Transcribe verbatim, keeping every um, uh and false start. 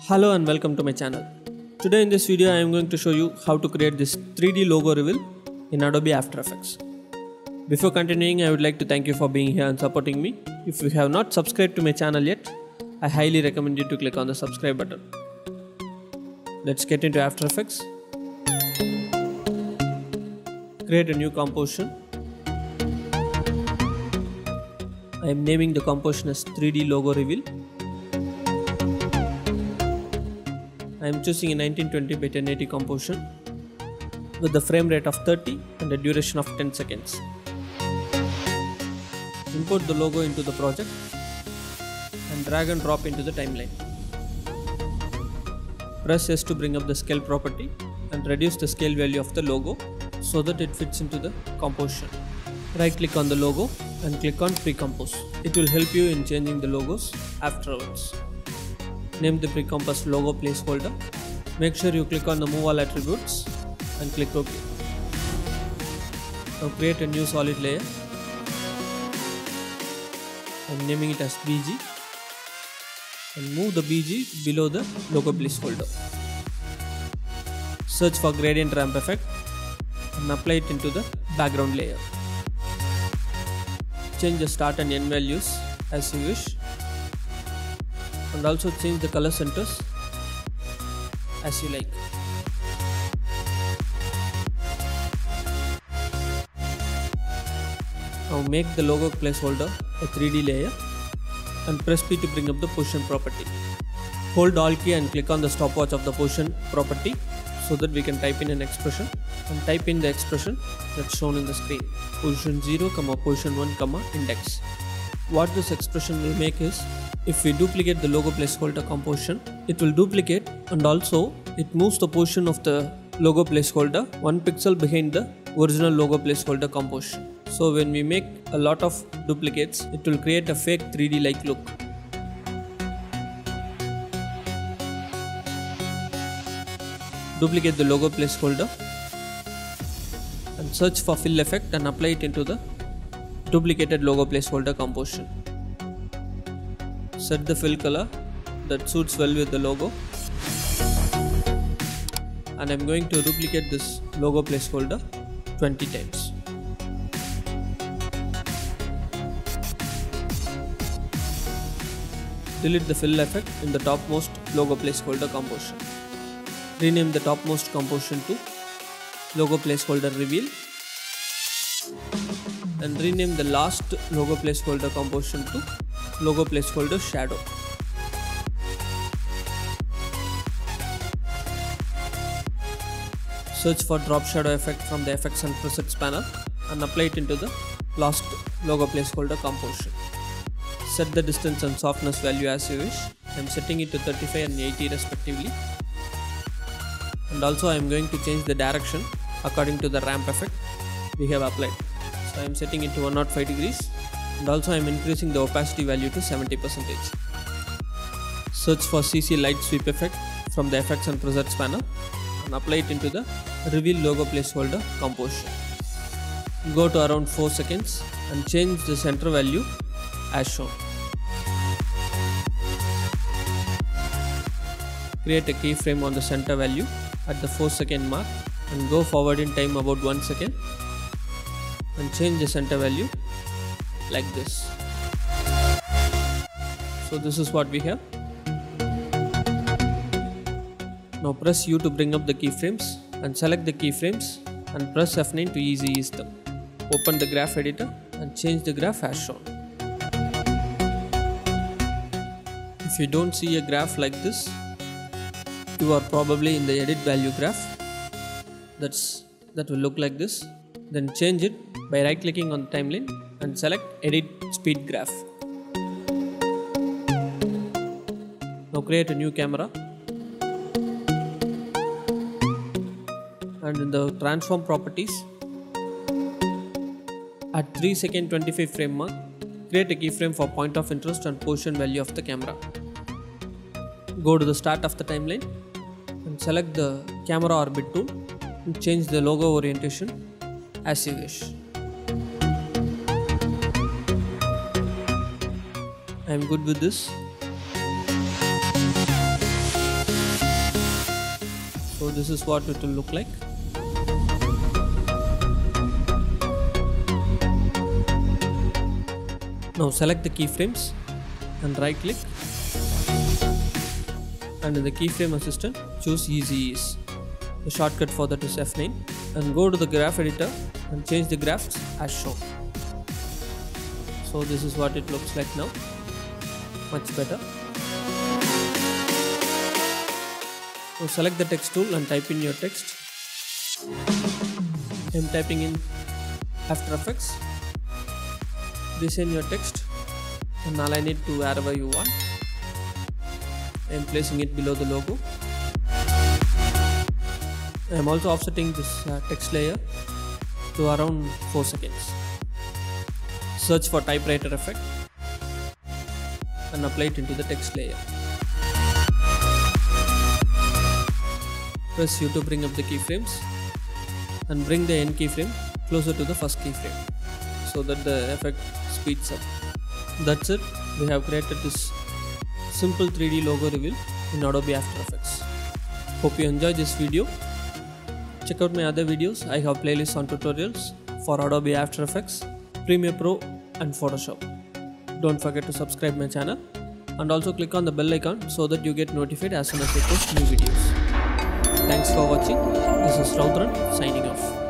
Hello and welcome to my channel. Today in this video I am going to show you how to create this three D logo reveal in Adobe After Effects. Before continuing, I would like to thank you for being here and supporting me. If you have not subscribed to my channel yet, I highly recommend you to click on the subscribe button. Let's get into After Effects. Create a new composition. I am naming the composition as three D logo reveal. I am choosing a nineteen twenty by ten eighty composition with the frame rate of thirty and a duration of ten seconds. Import the logo into the project and drag and drop into the timeline. Press S to bring up the scale property and reduce the scale value of the logo so that it fits into the composition. Right click on the logo and click on Pre-Compose. It will help you in changing the logos afterwards. Name the pre-composed logo placeholder. Make sure you click on the Move All Attributes and click OK. Now create a new solid layer. I'm naming it as B G and move the B G below the logo placeholder. Search for gradient ramp effect and apply it into the background layer. Change the start and end values as you wish, and also change the color centers as you like. Now make the logo placeholder a three D layer and press P to bring up the position property. Hold Alt key and click on the stopwatch of the position property so that we can type in an expression, and type in the expression that's shown in the screen. Position zero, position one, index. What this expression will make is, if we duplicate the logo placeholder composition, it will duplicate and also it moves the position of the logo placeholder one pixel behind the original logo placeholder composition. So when we make a lot of duplicates, it will create a fake three D like look. Duplicate the logo placeholder and search for fill effect and apply it into the duplicated logo placeholder composition. Set the fill color that suits well with the logo, and I am going to duplicate this logo placeholder twenty times. Delete the fill effect in the topmost logo placeholder composition. Rename the topmost composition to logo placeholder reveal and rename the last logo placeholder composition to logo placeholder shadow. Search for drop shadow effect from the effects and presets panel and apply it into the last logo placeholder composition. Set the distance and softness value as you wish. I am setting it to thirty-five and eighty respectively. And also I am going to change the direction according to the ramp effect we have applied. So I am setting it to one hundred five degrees, and also I am increasing the opacity value to seventy percent. Search for C C light sweep effect from the effects and presets panel and apply it into the reveal logo placeholder composition. Go to around four seconds and change the center value as shown. Create a keyframe on the center value at the four second mark and go forward in time about one second and change the center value like this. So this is what we have. Now press U to bring up the keyframes and select the keyframes and press F nine to easy ease them. Open the graph editor and change the graph as shown. If you don't see a graph like this, you are probably in the edit value graph. That's that will look like this. Then change it by right clicking on the timeline and select edit speed graph. Now create a new camera and in the transform properties at three second twenty-five frame mark, create a keyframe for point of interest and position value of the camera. Go to the start of the timeline and select the camera orbit tool and change the logo orientation as you wish. I am good with this. this is what it will look like. Now select the keyframes and right click, and in the keyframe assistant choose Easy Ease. The shortcut for that is F nine, and go to the graph editor and change the graphs as shown. So this is what it looks like now, much better. Now select the text tool and type in your text. I am typing in After Effects. Design your text and align it to wherever you want. I am placing it below the logo. I am also offsetting this uh, text layer to around four seconds. Search for typewriter effect and apply it into the text layer. Press U to bring up the keyframes and bring the end keyframe closer to the first keyframe so that the effect speeds up. That's it. We have created this simple three D logo reveal in Adobe After Effects. Hope you enjoyed this video. Check out my other videos. I have playlists on tutorials for Adobe After Effects, Premiere Pro and Photoshop. Don't forget to subscribe my channel and also click on the bell icon so that you get notified as soon as I post new videos. Thanks for watching. This is Raudran signing off.